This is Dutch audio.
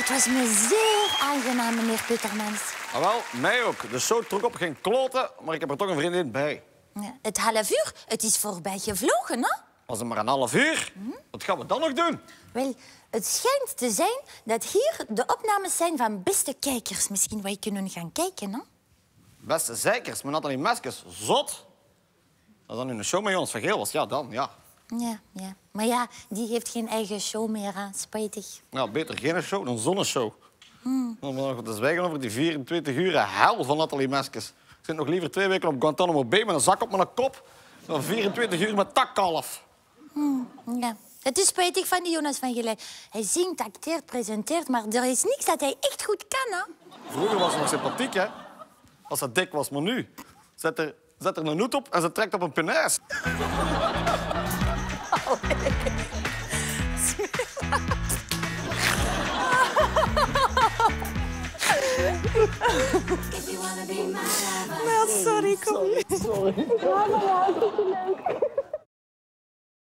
het was me zeer aangenaam, meneer Petermans. Ah, wel, mij ook. De show trok op geen kloten, maar ik heb er toch een vriendin bij. Ja, het half uur, het is voorbij gevlogen, hè? Was het maar een half uur? Wat gaan we dan nog doen? Wel, het schijnt te zijn dat hier de opnames zijn van beste kijkers. Misschien wij kunnen gaan kijken, hè? Beste zeikers, met Nathalie Meskes. Zot. Als dan in een show met ons van Geel was, ja dan, ja. Ja. Maar ja, die heeft geen eigen show meer, hè. Spijtig. Nou, beter geen show dan zonneshow. Om nog te zwijgen over die 24 uur hel van Nathalie Meskes. Ik zit nog liever 2 weken op Guantanamo Bay met een zak op mijn kop dan 24 uur met takkalf. Ja. Het is spijtig van die Jonas van Gelijk. Hij zingt, acteert, presenteert, maar er is niks dat hij echt goed kan, hè? Vroeger was ze nog sympathiek, hè? Als ze dik was, maar nu. Zet er een hoed op en ze trekt op een penis. Nou, sorry, kom. Sorry. Ja, maar ja, het is leuk.